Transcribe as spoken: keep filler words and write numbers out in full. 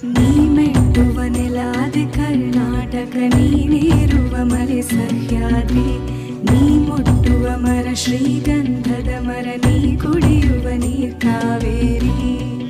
ನೀ ಮೆಟ್ಟುವ ನೆಲಾದೆ ಕರ್ನಾಟಕ, ನೀನೇರುವ ಮಲೆ ಸಹ್ಯಾದ್ರಿ, ನೀ ಮುಟ್ಟುವ ಮರ ಶ್ರೀಗಂಧದ ಮರ, ನೀ ಕುಡಿಯುವ ನೀರ್ ಕಾವೇರಿ.